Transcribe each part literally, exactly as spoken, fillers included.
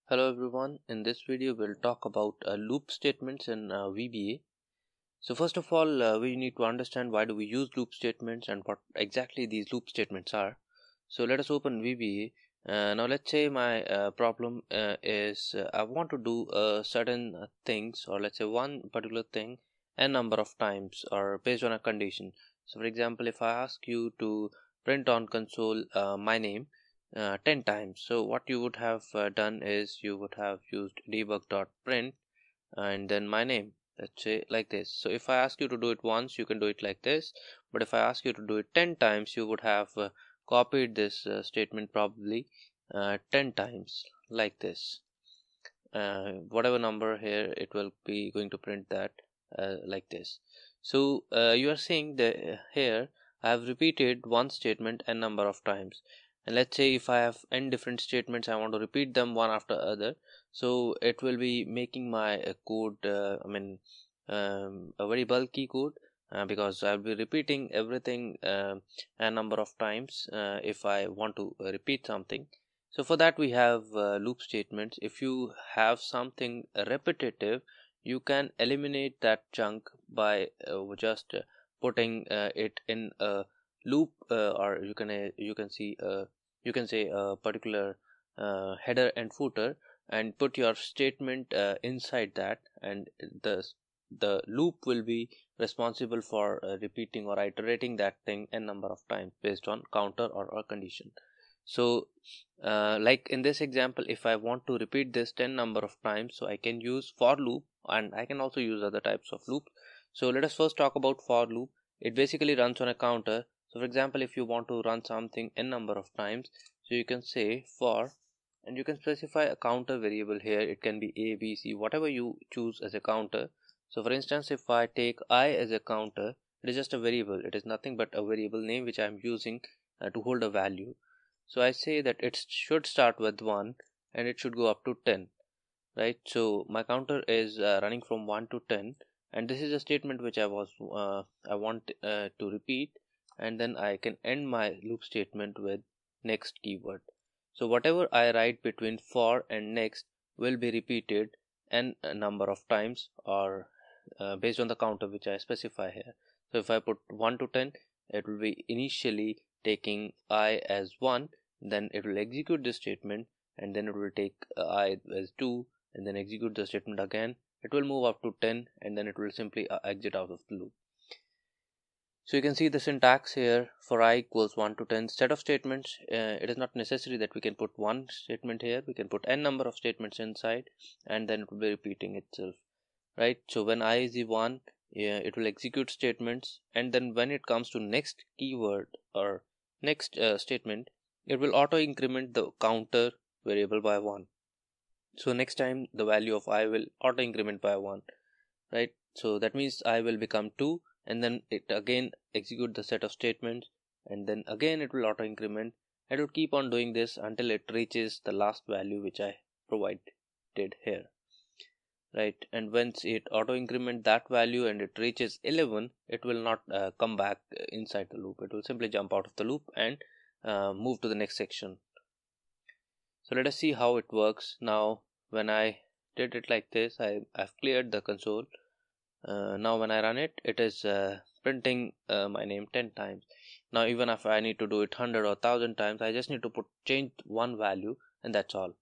Hello everyone, in this video we'll talk about uh, loop statements in uh, V B A. So first of all, uh, we need to understand why do we use loop statements and what exactly these loop statements are. So let us open V B A. Uh, now let's say my uh, problem uh, is uh, I want to do uh, certain uh, things, or let's say one particular thing a number of times or based on a condition. So for example, if I ask you to print on console uh, my name uh, ten times, so what you would have uh, done is you would have used debug.print and then my name, let's say like this. So if I ask you to do it once, you can do it like this, but if I ask you to do it ten times, you would have uh, copied this uh, statement probably uh, ten times like this. Uh, whatever number here, it will be going to print that uh, like this. So uh, you are seeing that uh, here I have repeated one statement n number of times, and let's say if I have n different statements, I want to repeat them one after other, so it will be making my uh, code uh, I mean um, a very bulky code uh, because I'll be repeating everything uh, a number of times uh, if I want to repeat something. So for that we have uh, loop statements. If you have something repetitive, you can eliminate that chunk by uh, just uh, putting uh, it in a loop, uh, or you can uh, you can see uh, you can say a particular uh, header and footer, and put your statement uh, inside that, and the the loop will be responsible for uh, repeating or iterating that thing n number of times based on counter or a condition. So uh, like in this example, if I want to repeat this ten number of times, so I can use for loop, and I can also use other types of loops. So let us first talk about for loop. It basically runs on a counter. So for example, if you want to run something n number of times, so you can say for, and you can specify a counter variable here. It can be a, b, c, whatever you choose as a counter. So for instance, if I take I as a counter, it is just a variable. It is nothing but a variable name which I am using uh, to hold a value. So I say that it should start with one and it should go up to ten, right? So my counter is uh, running from one to ten, and this is a statement which I was uh, I want uh, to repeat, and then I can end my loop statement with next keyword. So whatever I write between for and next will be repeated n number of times, or uh, based on the counter which I specify here. So if I put one to ten, it will be initially taking I as one, then it will execute this statement, and then it will take uh, I as two, and then execute the statement again. It will move up to ten, and then it will simply uh, exit out of the loop. So you can see the syntax here. For I equals one to ten set of statements, uh, it is not necessary that we can put one statement here. We can put n number of statements inside, and then it will be repeating itself, right? So when I is the one, yeah, it will execute statements, and then when it comes to next keyword or next uh, statement, it will auto increment the counter variable by one. So next time the value of I will auto increment by one, right? So that means I will become two, and then it again execute the set of statements, and then again it will auto increment. It will keep on doing this until it reaches the last value which I provided here, right? And once it auto increment that value and it reaches eleven, it will not uh, come back inside the loop. It will simply jump out of the loop and uh, move to the next section. So let us see how it works. Now when I did it like this, I, I've cleared the console. Uh, now when I run it, it is uh, printing uh, my name ten times. Now even if I need to do it one hundred or one thousand times, I just need to put change one value, and that's all.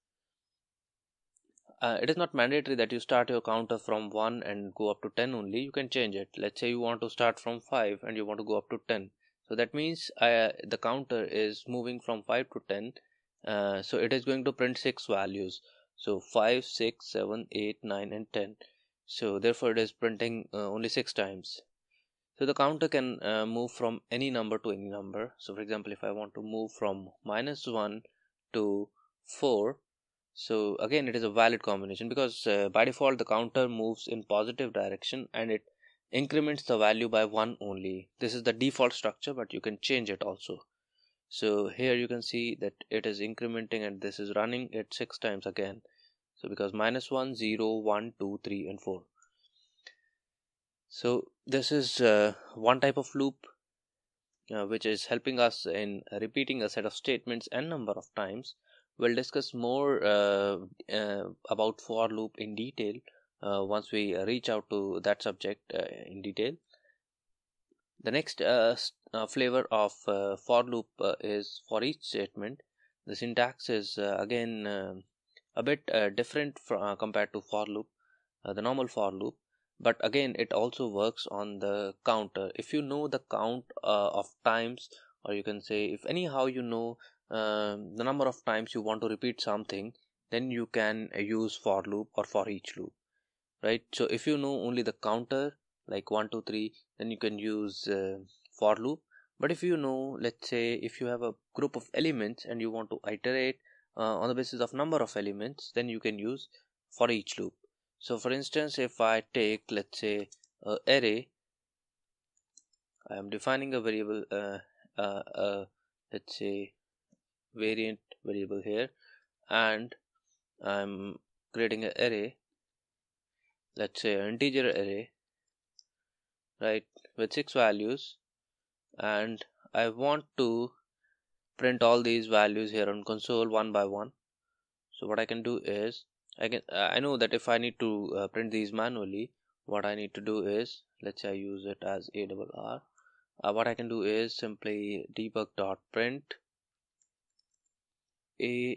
Uh, it is not mandatory that you start your counter from one and go up to ten only. You can change it. Let's say you want to start from five and you want to go up to ten. So that means uh, the counter is moving from five to ten. Uh, so it is going to print six values. So five, six, seven, eight, nine, and ten. So therefore it is printing uh, only six times. So the counter can uh, move from any number to any number. So for example, if I want to move from minus one to four, so again it is a valid combination, because uh, by default the counter moves in positive direction and it increments the value by one only. This is the default structure, but you can change it also. So here you can see that it is incrementing, and this is running it six times again. So because minus one, zero, one, two, three, and four. So this is uh, one type of loop uh, which is helping us in repeating a set of statements n number of times. We'll discuss more uh, uh, about for loop in detail uh, once we reach out to that subject uh, in detail. The next uh, uh, flavor of uh, for loop uh, is for each statement. The syntax is uh, again uh, a bit uh, different from, uh, compared to for loop, uh, the normal for loop, but again it also works on the counter. If you know the count uh, of times, or you can say if anyhow you know uh, the number of times you want to repeat something, then you can uh, use for loop or for each loop, right? So if you know only the counter like one two three, then you can use uh, for loop. But if you know, let's say if you have a group of elements and you want to iterate uh, on the basis of number of elements, then you can use for each loop. So for instance, if I take, let's say, a array, I am defining a variable uh, uh, uh, let's say variant variable here, and I'm creating an array, let's say an integer array, right, with six values, and I want to print all these values here on console one by one. So what I can do is I can uh, I know that if I need to uh, print these manually, what I need to do is, let's say I use it as a double r, uh, what I can do is simply debug dot print a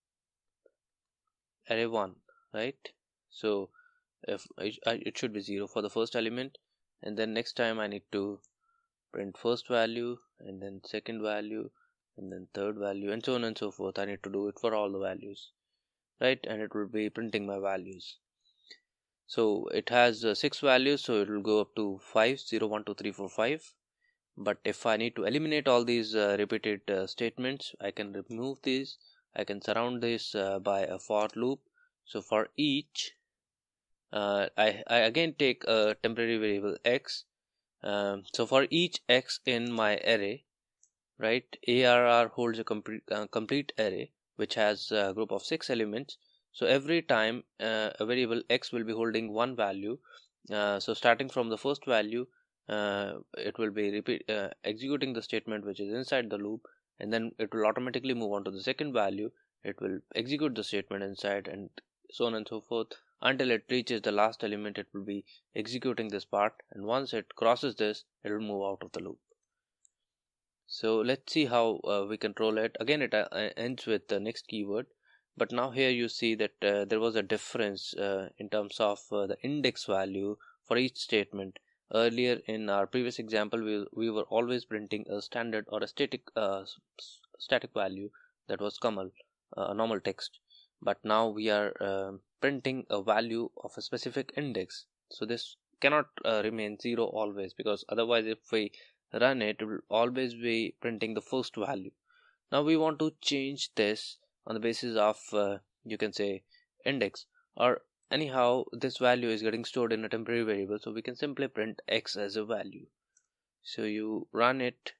array one, right? So if it, it should be zero for the first element, and then next time I need to print first value, and then second value, and then third value, and so on and so forth. I need to do it for all the values, right? And it will be printing my values. So it has uh, six values, so it will go up to five, zero, one, two, three, four, five. But if I need to eliminate all these uh, repeated uh, statements, I can remove these. I can surround this uh, by a for loop. So for each, uh, I, I again take a temporary variable x. Um, so for each x in my array, right, arr holds a complete, uh, complete array which has a group of six elements. So every time uh, a variable x will be holding one value, uh, so starting from the first value, uh, it will be repeat uh, executing the statement which is inside the loop, and then it will automatically move on to the second value. It will execute the statement inside, and so on and so forth until it reaches the last element. It will be executing this part, and once it crosses this, it will move out of the loop. So let's see how uh, we control it. Again, it uh, ends with the next keyword, but now here you see that uh, there was a difference uh, in terms of uh, the index value for each statement. Earlier in our previous example, we, we were always printing a standard or a static uh, static value that was Kamal, uh, a normal text, but now we are uh, printing a value of a specific index. So this cannot uh, remain zero always, because otherwise if we run it, it will always be printing the first value. Now we want to change this on the basis of uh, you can say index, or anyhow this value is getting stored in a temporary variable, so we can simply print x as a value. So you run it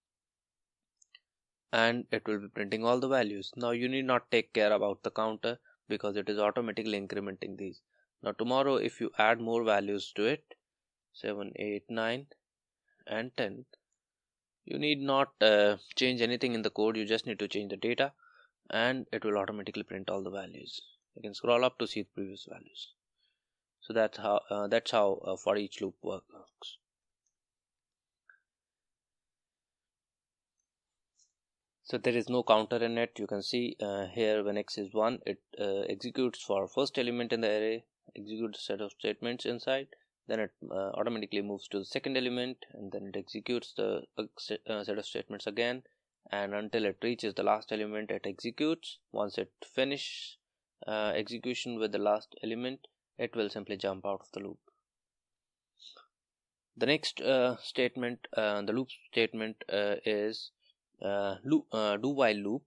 and it will be printing all the values. Now you need not take care about the counter because it is automatically incrementing these. Now tomorrow if you add more values to it, seven, eight, nine and ten, you need not uh, change anything in the code. You just need to change the data and it will automatically print all the values. You can scroll up to see the previous values. So that's how uh, that's how uh, for each loop works. So there is no counter in it. You can see uh, here when x is one, it uh, executes for first element in the array, executes a set of statements inside, then it uh, automatically moves to the second element, and then it executes the uh, set of statements again, and until it reaches the last element it executes. Once it finishes uh, execution with the last element, it will simply jump out of the loop. The next uh, statement, uh, the loop statement uh, is uh, loop, uh, do while loop.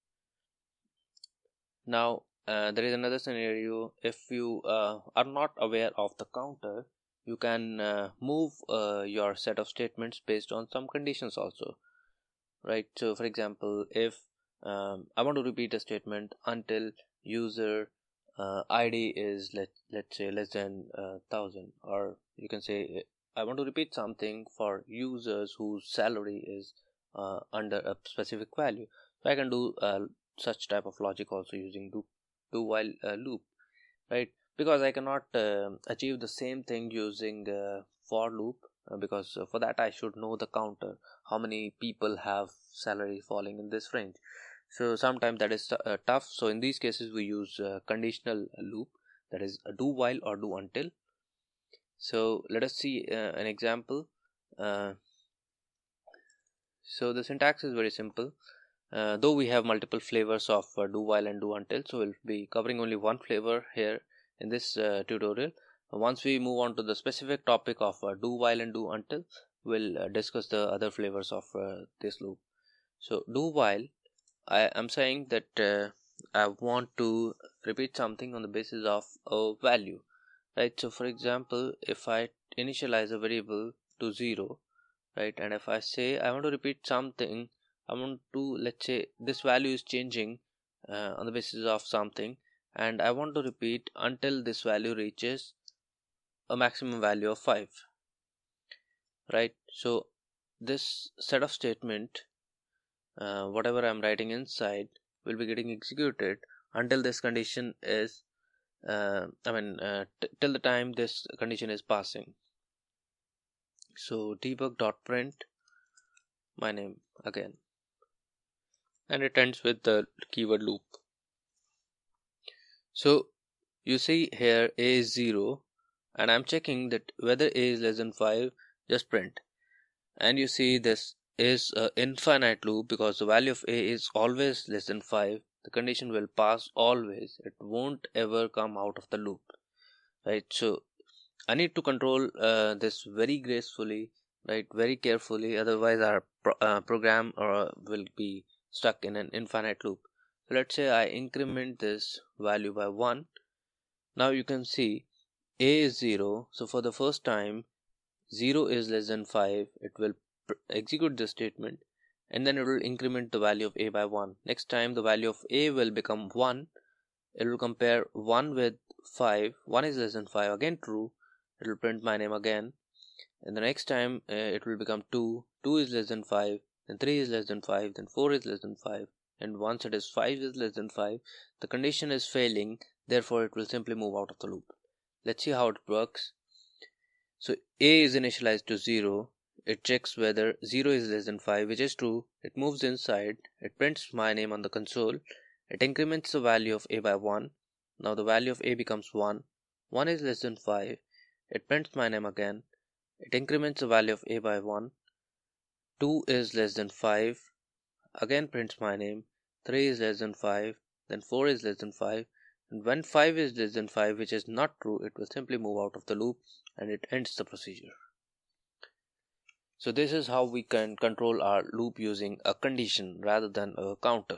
Now uh, there is another scenario. If you uh, are not aware of the counter, you can uh, move uh, your set of statements based on some conditions also, right? So for example, if um, I want to repeat a statement until user uh, I D is let let's say less than uh, thousand, or you can say I want to repeat something for users whose salary is uh, under a specific value. So I can do uh, such type of logic also using do, do while uh, loop, right? Because I cannot uh, achieve the same thing using uh, for loop, uh, because uh, for that I should know the counter, how many people have salary falling in this range. So sometimes that is uh, tough. So in these cases we use uh, conditional loop, that is a do while or do until. So let us see uh, an example. Uh, so the syntax is very simple. Uh, though we have multiple flavors of uh, do while and do until, so we'll be covering only one flavor here in this uh, tutorial. Once we move on to the specific topic of uh, do while and do until, we'll uh, discuss the other flavors of uh, this loop. So do while, I am saying that uh, I want to repeat something on the basis of a value, right? So for example, if I initialize a variable to zero, right, and if I say I want to repeat something, I want to, let's say this value is changing uh, on the basis of something, and I want to repeat until this value reaches a maximum value of five, right? So this set of statement, uh, whatever I'm writing inside, will be getting executed until this condition is uh, I mean uh, t- till the time this condition is passing. So debug.print my name again, and it ends with the keyword loop. So you see here a is zero, and I'm checking that whether a is less than five, just print. And you see this is an infinite loop because the value of a is always less than five. The condition will pass always, it won't ever come out of the loop, right? So I need to control uh, this very gracefully, right, very carefully, otherwise our pro uh, program uh, will be stuck in an infinite loop. So let's say I increment this value by one. Now you can see a is zero, so for the first time zero is less than five, it will execute the statement, and then it will increment the value of a by one. Next time the value of a will become one, it will compare one with five, one is less than five, again true, it will print my name again, and the next time uh, it will become two, two is less than five, then three is less than five, then four is less than five, and once it is five is less than five, the condition is failing, therefore it will simply move out of the loop. Let's see how it works. So a is initialized to zero, it checks whether zero is less than five, which is true, it moves inside, it prints my name on the console, it increments the value of a by one, now the value of a becomes one, one is less than five, it prints my name again, it increments the value of a by one, two is less than five, again prints my name, three is less than five, then four is less than five, and when five is less than five, which is not true, it will simply move out of the loop and it ends the procedure. So this is how we can control our loop using a condition rather than a counter.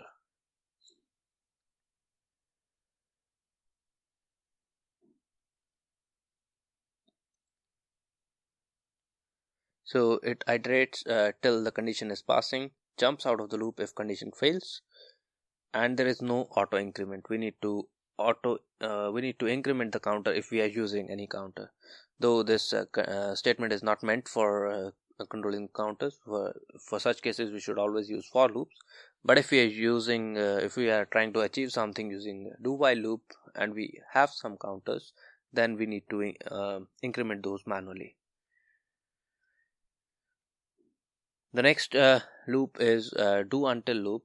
So it iterates uh, till the condition is passing, jumps out of the loop if condition fails, and there is no auto increment. We need to auto uh, we need to increment the counter if we are using any counter, though this uh, uh, statement is not meant for uh, controlling counters. For, for such cases we should always use for loops, but if we are using uh, if we are trying to achieve something using do while loop and we have some counters, then we need to uh, increment those manually. The next uh, loop is uh, do until loop.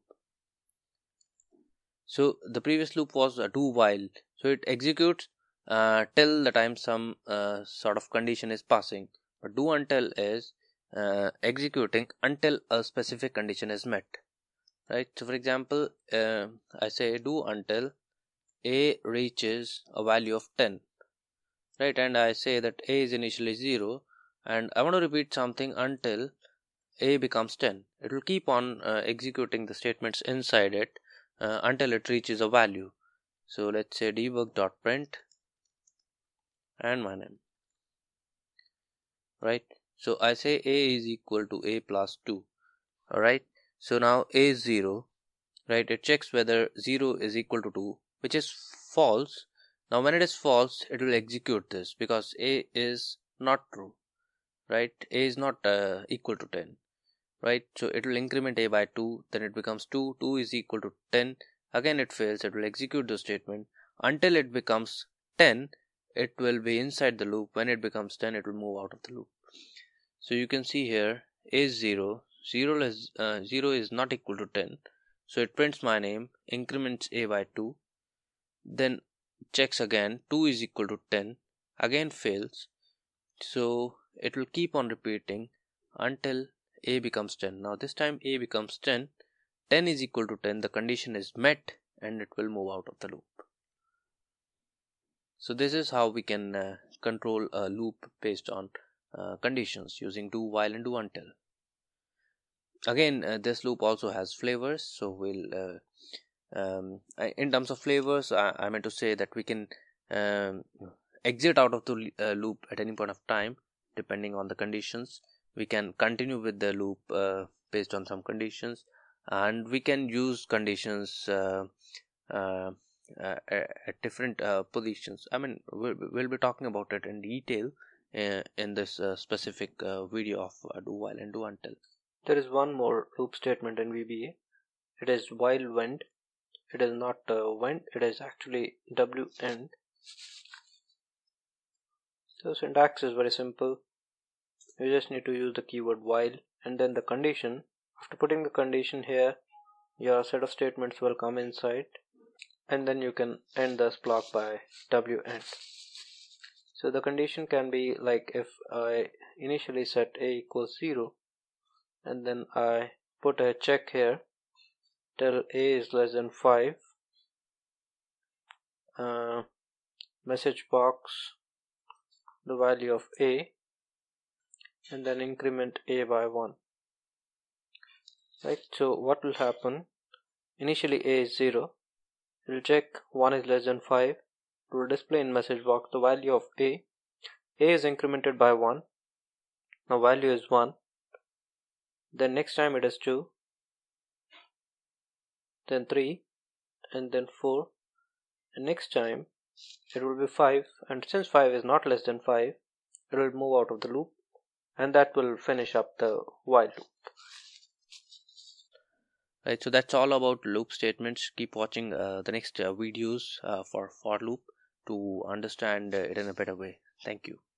So the previous loop was a do while, so it executes uh, till the time some uh, sort of condition is passing, but do until is uh, executing until a specific condition is met, right? So for example, uh, I say do until a reaches a value of ten, right? And I say that a is initially zero, and I want to repeat something until a becomes ten. It will keep on uh, executing the statements inside it uh, until it reaches a value. So let's say debug.print and my name, right? So I say a is equal to a plus two, alright? So now a is zero, right? It checks whether zero is equal to two, which is false. Now when it is false, it will execute this because a is not true, right? A is not uh, equal to ten, right? So it will increment a by two, then it becomes two, two is equal to ten, Again it fails, it will execute the statement until it becomes ten. It will be inside the loop. When it becomes ten, it will move out of the loop. So you can see here a is zero, zero is, uh, zero is not equal to ten, so it prints my name, increments a by two, then checks again, two is equal to ten, again fails, so it will keep on repeating until a becomes ten. Now this time a becomes ten, ten is equal to ten, the condition is met, and it will move out of the loop. So this is how we can uh, control a loop based on uh, conditions using do while and do until. Again, uh, this loop also has flavors, so we'll uh, um, in terms of flavors, I, I meant to say that we can um, exit out of the uh, loop at any point of time depending on the conditions. We can continue with the loop uh, based on some conditions, and we can use conditions uh, uh, uh, at different uh, positions. I mean, we'll, we'll be talking about it in detail uh, in this uh, specific uh, video of uh, do while and do until. There is one more loop statement in V B A. It is while wend. It is not uh, wend, it is actually w end. So syntax is very simple. You just need to use the keyword while and then the condition. After putting the condition here, your set of statements will come inside, and then you can end this block by w end. So the condition can be like if I initially set a equals zero, and then I put a check here till a is less than five, uh, message box the value of a, and then increment a by one. Right, so what will happen? Initially a is zero, it will check one is less than five, it will display in message box the value of a. A is incremented by one, now value is one, then next time it is two, then three, and then four, and next time it will be five, and since five is not less than five, it will move out of the loop, and that will finish up the while loop. Right, so that's all about loop statements. Keep watching uh, the next uh, videos uh, for for loop to understand uh, it in a better way. Thank you.